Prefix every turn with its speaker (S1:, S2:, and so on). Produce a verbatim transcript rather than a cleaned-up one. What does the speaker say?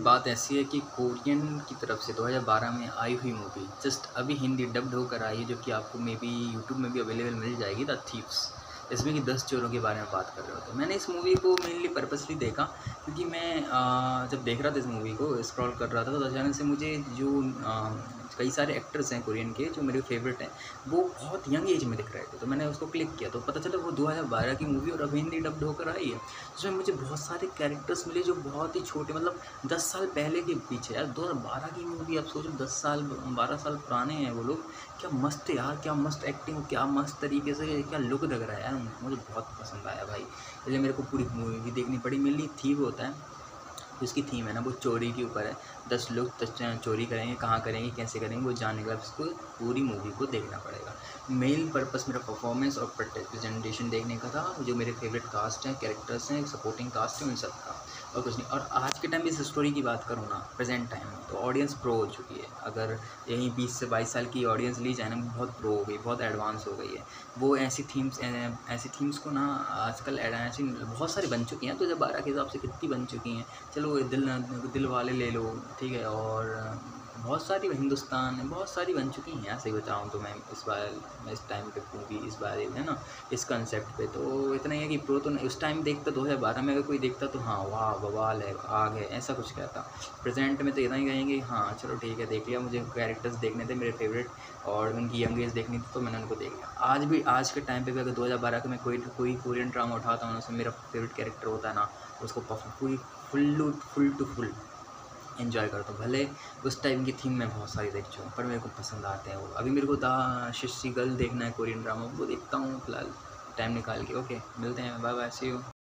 S1: बात ऐसी है कि कोरियन की तरफ से दो हज़ार बारह में आई हुई मूवी जस्ट अभी हिंदी डब्ड होकर आई है, जो कि आपको मे बी यूट्यूब में भी अवेलेबल मिल जाएगी, द थीव्स। इसमें कि दस चोरों के बारे में बात कर रहे हो। तो मैंने इस मूवी को मेनली पर्पसली देखा क्योंकि मैं आ, जब देख रहा था इस मूवी को, स्क्रॉल कर रहा था, तो अचानक से मुझे जो आ, कई सारे एक्टर्स हैं कोरियन के जो मेरे फेवरेट हैं, वो बहुत यंग एज में दिख रहे थे। तो मैंने उसको क्लिक किया तो पता चला वो दो हज़ार बारह की मूवी और अभी हिंदी डब्ड होकर आई है। उसमें मुझे बहुत सारे कैरेक्टर्स मिले जो बहुत ही छोटे, मतलब दस साल पहले के पीछे। यार दो हज़ार बारह की मूवी, आप सोचो दस साल बारह साल पुराने हैं वो लोग। क्या मस्त है यार, क्या मस्त एक्टिंग, क्या मस्त तरीके से क्या लुक लग रहा है यार, मुझे बहुत पसंद आया भाई। इसलिए मेरे को पूरी मूवी भी देखनी पड़ी। मेनली थीम होता है, उसकी थीम है ना वो चोरी के ऊपर है। दस लोग चोरी करेंगे, कहाँ करेंगे, कैसे करेंगे, वो जानने के बाद उसको पूरी मूवी को देखना पड़ेगा। मेन पर्पस मेरा परफॉर्मेंस और प्रेजेंटेशन देखने का था, जो मेरे फेवरेट कास्ट हैं, कैरेक्टर्स हैं, सपोर्टिंग कास्ट है, उन सब का, और कुछ नहीं। और आज के टाइम में इस स्टोरी की बात करूँ ना, प्रेजेंट टाइम में, तो ऑडियंस प्रो हो चुकी है। अगर यहीं बीस से बाईस साल की ऑडियंस ली जाए ना, बहुत प्रो हो गई, बहुत एडवांस हो गई है। वो ऐसी थीम्स ऐसी थीम्स को ना आजकल ऐसी बहुत सारी बन चुकी हैं। तो जब बारह के हिसाब से कितनी बन चुकी हैं, चलो दिल दिल वाले ले लो, ठीक है, और बहुत सारी हिंदुस्तान में बहुत सारी बन चुकी हैं। ऐसे ही बताऊँ तो मैं इस बार मैं इस टाइम पे मूवी इस बार है ना, इस कंसेप्ट पे तो इतना ही है कि प्रो तो उस टाइम देखता दो हज़ार बारह में अगर कोई देखता तो हाँ वाह बवाल है, आग है, ऐसा कुछ कहता। प्रेजेंट में तो इतना ही कहेंगे हाँ चलो ठीक है देख लिया, मुझे कैरेक्टर्स देखने थे मेरे फेवरेट और उनकी यंग एज देखनी थी तो मैंने उनको देख लिया। आज भी आज के टाइम पे भी अगर दो हज़ार बारह का मैं कोई कोई कोरियन ड्रामा उठाता हूँ, उसमें मेरा फेवरेट कैरेक्टर होता है ना, उसको पूरी full full to full enjoy करता हूँ। भले उस टाइम की थीम मैं बहुत सारी देख चुका हूँ, पर मेरे को पसंद आते हैं वो। अभी मेरे को द शिष्य गर्ल देखना है कोरियन ड्रामा, वो देखता हूँ फिलहाल टाइम निकाल के। ओके, मिलते हैं, बाय बाय, सी यू।